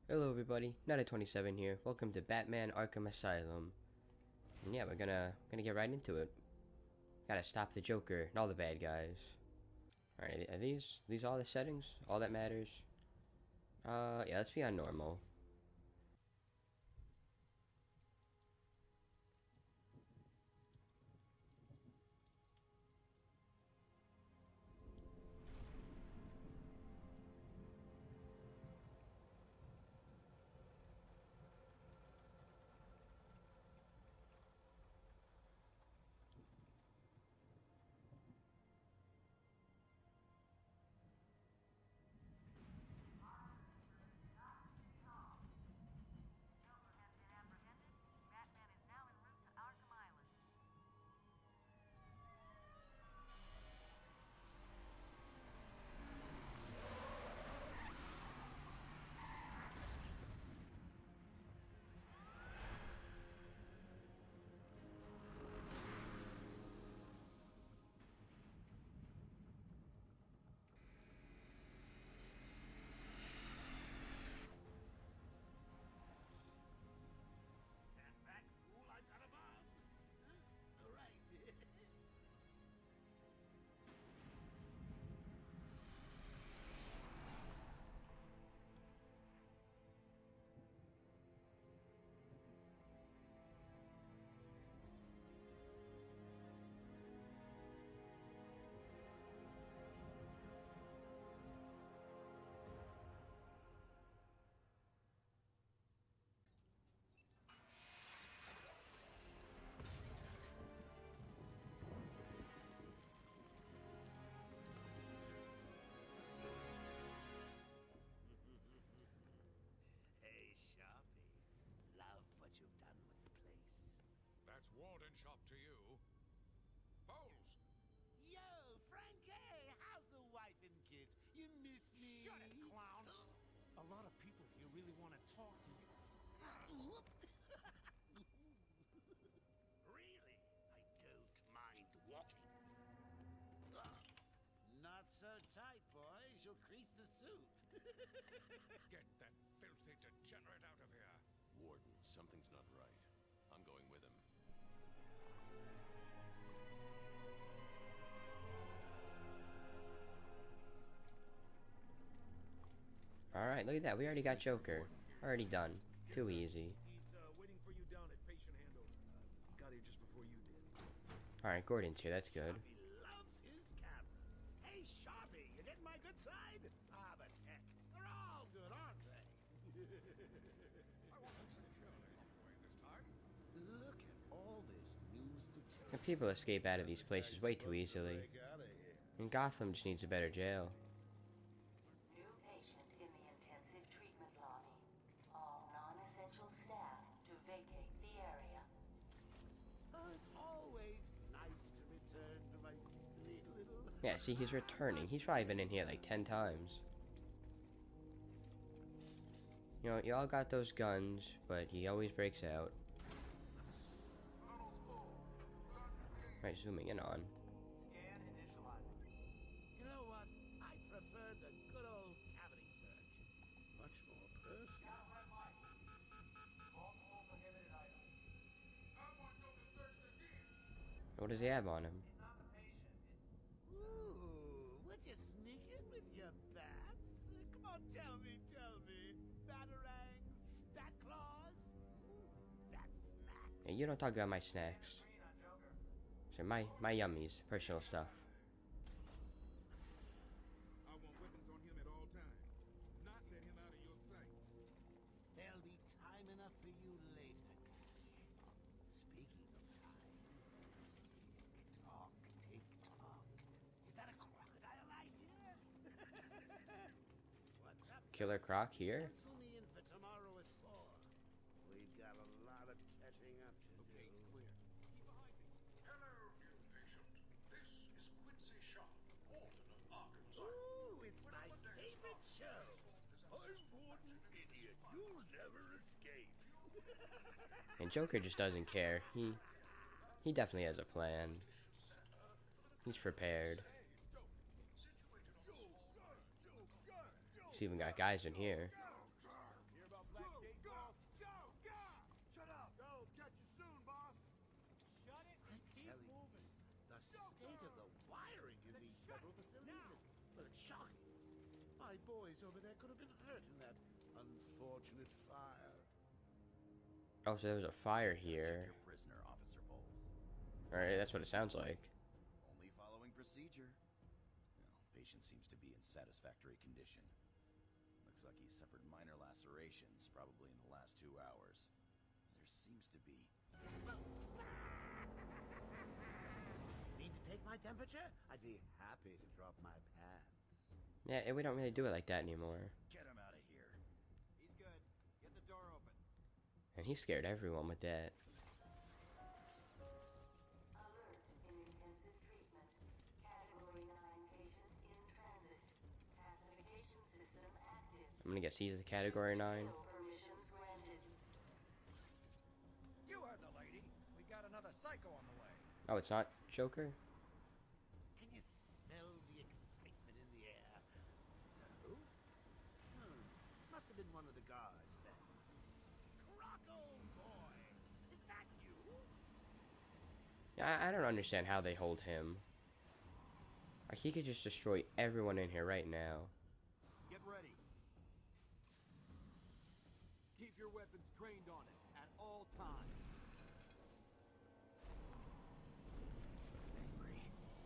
Hello everybody, Nada27 here. Welcome to Batman Arkham Asylum. And yeah, we're gonna get right into it. Gotta stop the Joker and all the bad guys. Alright, are these all the settings? All that matters? Yeah, let's be on normal. Stand back, fool! I've got a bomb! Huh? All right. Hey, Sharpie. Love what you've done with the place. That's Warden Shop to you. Bowles! Yo, Frankie! How's the wife and kids? You miss me? Shut it, clown! A lot of people here really want to talk to you. Really? I don't mind walking. Not so tight, boys. You'll crease the suit. Get that filthy degenerate out of here. Warden, something's not right. I'm going with him. Alright, look at that. We already got Joker. Already done. Too easy. He's waiting for you down at patient handover. He got here just before you did. Alright, Gordon's here. That's good. Sharpie loves his cameras. Hey, Sharpie, you getting my good side? Ah, but heck, they're all good, aren't they? I wasn't so sure anyway this time. Look at all this new security. And people escape out of these places way too easily. And Gotham just needs a better jail. New patient in the intensive treatment lobby. All non-essential staff to vacate the area. Oh, it's always nice to return to my sweet little... Yeah, see, he's returning. He's probably been in here like 10 times. You know, y'all got those guns, but he always breaks out. Right, zooming in on. Scan initializing. You know what? I prefer the good old cavity search. Much more personal. Multiple prohibited items. What does he have on him? It's not the patient, it's... Ooh, would you sneak in with your bats? Come on, tell me. Batarangs, bat claws, bat snacks. Hey, you don't talk about my snacks. Green on Joker. So my yummies, personal stuff. I want weapons on him at all times. Not let him out of your sight. There'll be time enough for you later. Speaking of time, tick tock. Is that a crocodile I hear? What's up? Killer Croc here? Pencil me in for tomorrow at 4. We've got a lot of catching up to do. Okay, he's clear. Keep behind me. Hello, new patient. This is Quincy Sharp, Warden of Arkham Asylum. Ooh, it's my favorite show. I'm Warden Idiot. You'll never escape. And Joker just doesn't care. He definitely has a plan. He's prepared. He's even got guys in here. Hear about state of the wiring in these federal facilities is, well, it's shocking. My boys over there could have been hurt in that unfortunate fire. Oh, so there was a fire Check here. your prisoner, Officer Bowles. Alright, that's what it sounds like. Only following procedure. Well, patient seems to be in satisfactory condition. Looks like he suffered minor lacerations, probably in the last 2 hours. There seems to be... Need to take my temperature? I'd be happy to drop my pants. Yeah, we don't really do it like that anymore. Get him out of here. He's good. Get the door open. And he scared everyone with that. Alert in intensive treatment. Category 9 patient in transit. Classification system active. I'm gonna guess he's a category 9. No permissions granted. You heard the lady. We got another psycho on the way. Oh, it's not Joker? Can you smell the excitement in the air? No? Must have been one of the guards then. Rocco boy! Is that you? Yeah, I don't understand how they hold him. Like, he could just destroy everyone in here right now. Get ready. Keep your weapons trained on it at all times. He's angry.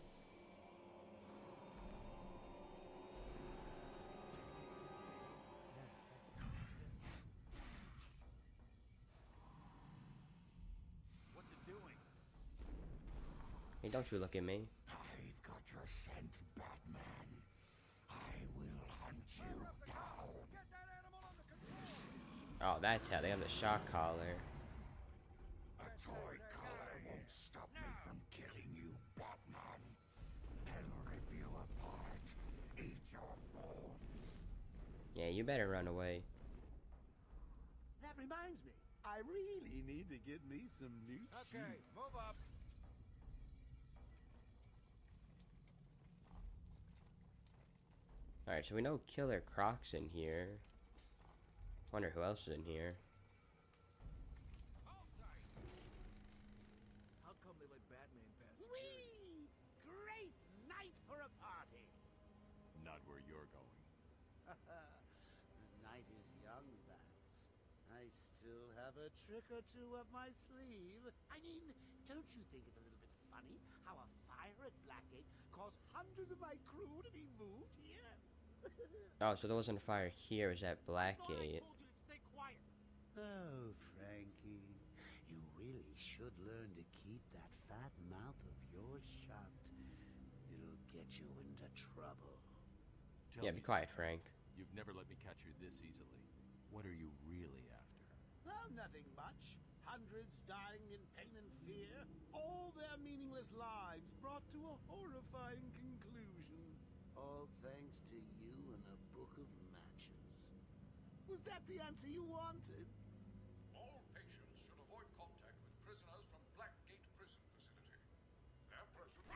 What's it doing? Hey, don't you look at me. I've got your scent, Batman. I will hunt you down. Get that animal under control! Oh, that's how they have the shock collar. A toy collar won't stop me from killing you, Batman. I'll rip you apart, eat your bones. Yeah, you better run away. That reminds me. I really need to get me some new Okay, shoes. move up. Alright, so we know Killer Croc's in here. Wonder who else is in here. Hold tight. How come they let Batman pass security? Whee! Great night for a party. Not where you're going. The night is young, Bats. I still have a trick or two up my sleeve. I mean, don't you think it's a little bit funny how a fire at Blackgate caused hundreds of my crew to be moved here? Oh, so there wasn't a fire here, it was at I Blackgate. told you to stay quiet. Oh, Frankie, you really should learn to keep that fat mouth of yours shut. It'll get you into trouble. Tell Yeah, me be quiet, something. Frank. You've never let me catch you this easily. What are you really after? Oh, nothing much. Hundreds dying in pain and fear. All their meaningless lives brought to a horrifying conclusion. All thanks to you and a book of matches. Was that the answer you wanted? All patients should avoid contact with prisoners from Blackgate Prison Facility. Their presence...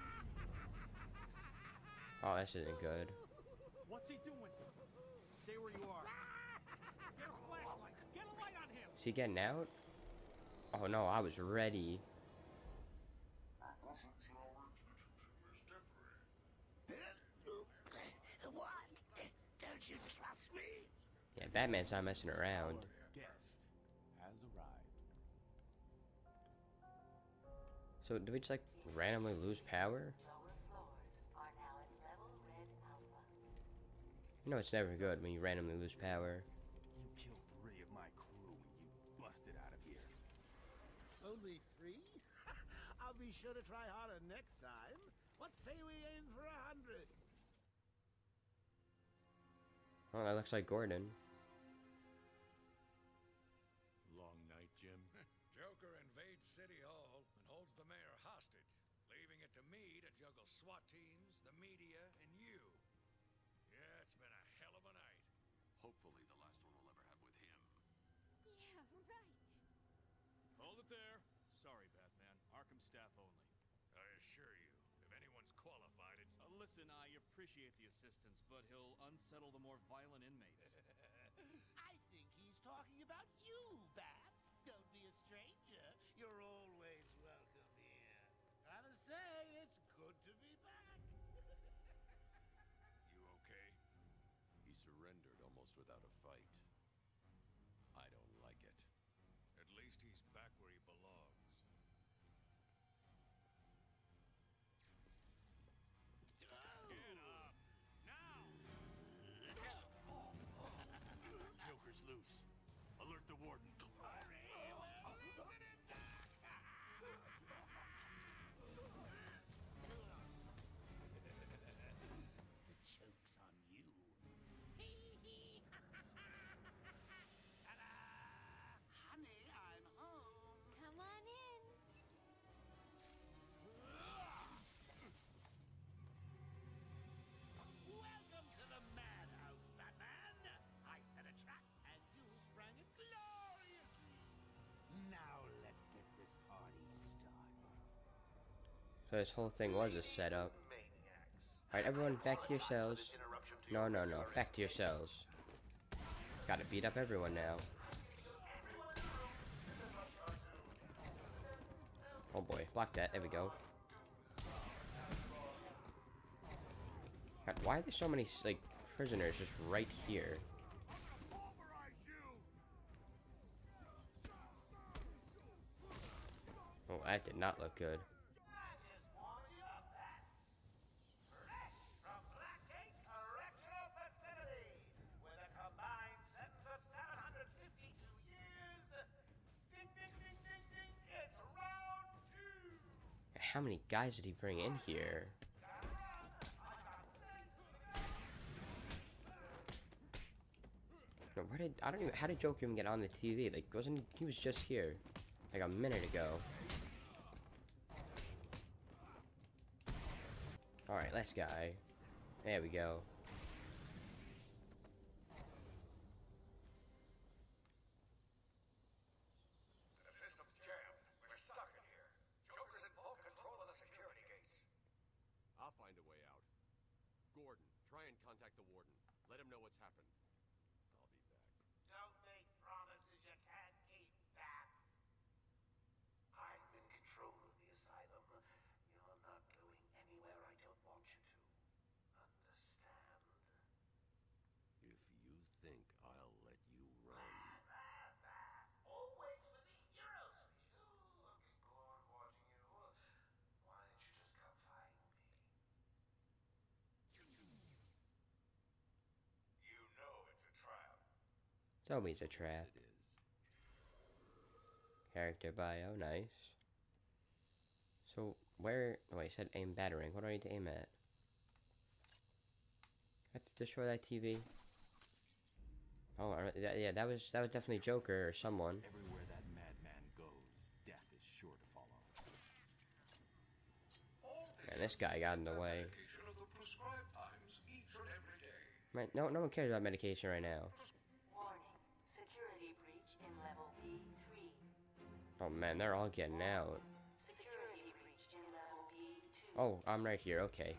Oh, this isn't good. What's he doing? Stay where you are. Get a flashlight. Get a light on him. Is he getting out? Oh no, I was ready. What? Don't you trust me? Yeah, Batman's not messing around. Guest has arrived. So, do we just, like, randomly lose power? Lower floors are now at level red alpha. You know it's never good when you randomly lose power. You killed 3 of my crew when you busted out of here. Only 3? I'll be sure to try harder next time. What say we aim for 100? Oh, that looks like Gordon. Long night, Jim. Joker invades City Hall and holds the mayor hostage, leaving it to me to juggle SWAT teams, the media, and you. Yeah, it's been a hell of a night. Hopefully the last one we'll ever have with him. Yeah, right. Hold it there. Sorry, Batman. Arkham staff only. I assure you, if anyone's qualified, it's... Listen, I appreciate the assistance, but he'll unsettle the more violent inmates. I think he's talking about you, Bats. Don't be a stranger. You're always welcome here. Gotta say, almost without a fight. I don't like it. At least he's back where he belongs. Get up! Now! Joker's loose. Alert the warden. The joke's on you. Ta-da! Honey, I'm home. Come on in. Welcome to the madhouse, Batman. I set a trap, and you sprang it gloriously. Now let's get this party started. So this whole thing was a setup. Alright, everyone, back to your cells. No, no, no. Back to your cells. Gotta beat up everyone now. Oh boy, block that. There we go. God, why are there so many, like, prisoners just right here? Oh, that did not look good. How many guys did he bring in here? No, where did I don't even how did Joker even get on the TV? Like, wasn't he was just here like a minute ago? All right, last guy. There we go. The system's jammed. We're stuck in here. Joker's in full control of the security gates. I'll find a way out. Gordon, try and contact the warden. Let him know what's happened. I'll be back. Don't make promises you can't keep, Bats. I'm in control of the asylum. You're not going anywhere I don't want you to. Understand? If you think I'll let you run... Always with the hero speed. Looking bored watching you. Why don't you just come find me? You know it's a trap. It's always a trap. It is. Character bio, nice. So where? Oh, I said aim battering. What do I need to aim at? I have to destroy that TV. Oh, yeah, that was definitely Joker or someone. Everywhere that madman goes, death is sure to follow. And this guy got in the way. Medication of the prescribed times each and every day. Right, no one cares about medication right now. Warning. Security breach in level B3. Oh man, they're all getting out. Security breach in level B2. Oh, I'm right here. Okay.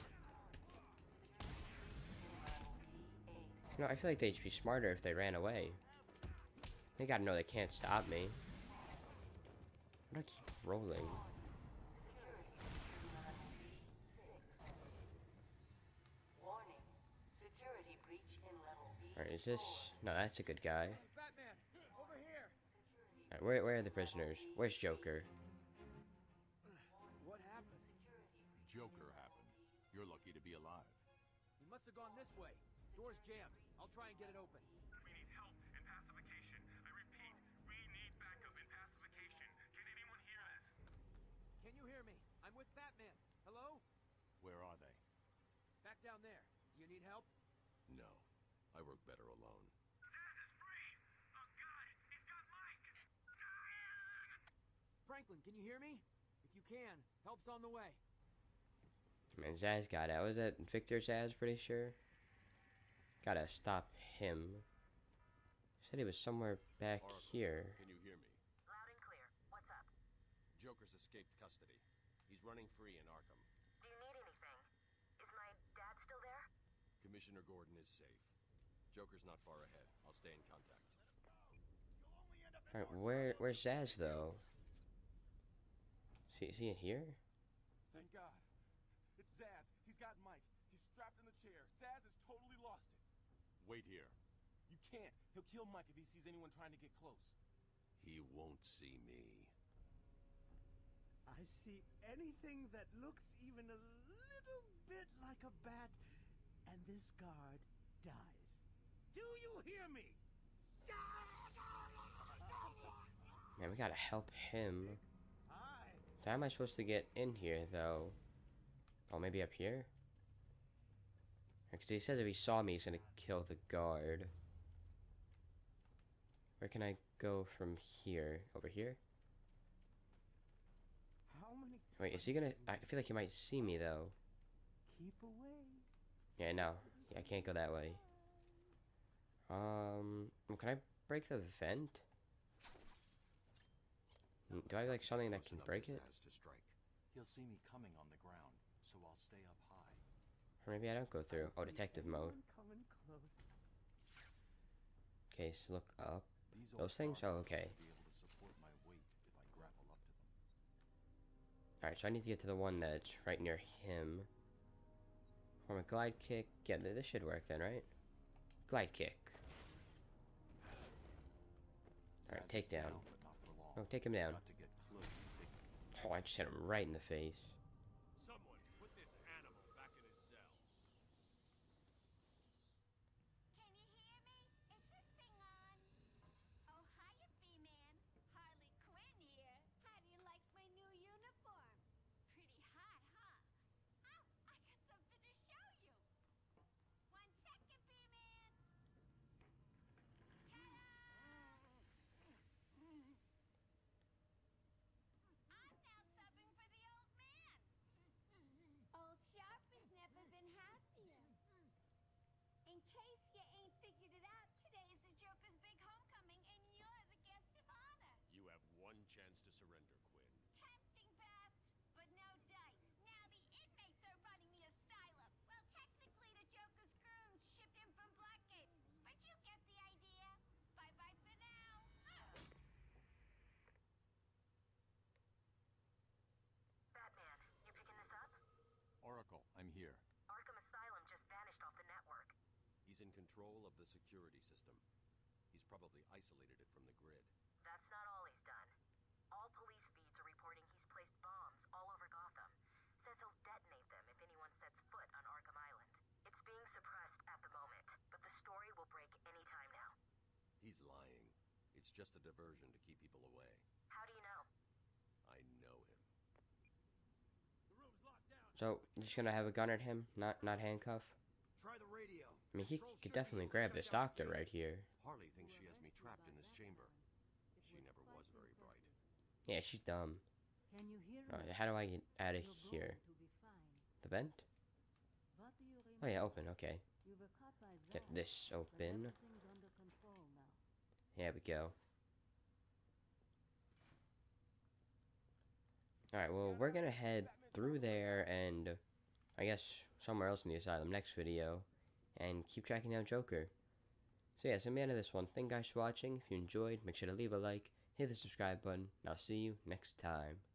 No, I feel like they'd be smarter if they ran away. They gotta know they can't stop me. Why do I keep rolling? Warning. Security breach in level B4. Alright, is this... No, that's a good guy. Batman, over here. Alright, where are the prisoners? Where's Joker? What happened? Joker happened. You're lucky to be alive. He must have gone this way. Door's jammed. I'll try and get it open. We need help and pacification. I repeat, we need backup and pacification. Can anyone hear this? Can you hear me? I'm with Batman. Hello? Where are they? Back down there. Do you need help? No. I work better alone. Zaz is free! Oh God, he's got Mike! Franklin, can you hear me? If you can, help's on the way. Man, Zaz got out. Was that Victor Zaz? Pretty sure. Gotta stop him. Said he was somewhere back Arkham, here. Can you hear me? Loud and clear. What's up? Joker's escaped custody. He's running free in Arkham. Do you need anything? Is my dad still there? Commissioner Gordon is safe. Joker's not far ahead. I'll stay in contact. Alright, where's Zaz though? Is he in here? Thank God. It's Zaz. He's got Mike. He's strapped in the chair. Zaz has totally lost it. Wait here. can't. He'll kill Mike if he sees anyone trying to get close. He won't see me. I see anything that looks even a little bit like a bat, and this guard dies. Do you hear me? Man, we gotta help him. Hi. How am I supposed to get in here, though? Oh, maybe up here? Because he says if he saw me, he's gonna kill the guard. Where can I go from here? Over here? How many? Wait, is he gonna... I feel like he might see me, though. Keep away. Yeah, no. Yeah, I can't go that way. Well, can I break the vent? Do I have, like, something that can break it? He'll see me coming on the ground, so I'll stay up high. Or maybe I don't go through. Oh, detective mode. Coming close. Okay, so look up. Those things? Oh, okay. Alright, so I need to get to the one that's right near him. From a glide kick. Yeah, this should work then, right? Glide kick. Alright, take down. Oh, take him down. Oh, I just hit him right in the face. Someone put this animal back in his cell. Can you hear me? Is this thing on? Oh, hiya, B-Man. Harley Quinn here. How do you like my new uniform? Pretty hot, huh? Oh, I got something to show you. 1 second, B-Man. Ta-da! I'm now subbing for the old man. Old Sharp has never been happier. In case you ain't figured it out, today is the Joker's big homecoming, and you're the guest of honor. You have one chance to surrender, Quinn. Tempting, Beth, but no dice. Now the inmates are running the asylum. Well, technically the Joker's goons shipped in from Blackgate, but you get the idea. Bye-bye for now. Batman, you picking this up? Oracle, I'm here. Arkham Asylum just vanished off the network. He's in control of the security system. He's probably isolated it from the grid. That's not all he's done. All police feeds are reporting he's placed bombs all over Gotham. Says he'll detonate them if anyone sets foot on Arkham Island. It's being suppressed at the moment, but the story will break any time now. He's lying. It's just a diversion to keep people away. How do you know? I know him. So, you're just gonna have a gun at him? Not handcuff? Try the radio. I mean, he could definitely grab this doctor right here. Harley thinks she has me trapped in this chamber. She never was very bright. Yeah, she's dumb. Can you hear Alright, how do I get out of here? The vent? Oh yeah, open, okay. Get this open. There we go. Alright, well, we're gonna head through there and I guess somewhere else in the asylum next video and keep tracking down Joker. So yeah, that's the end of this one. Thank you guys for watching. If you enjoyed, make sure to leave a like, hit the subscribe button, and I'll see you next time.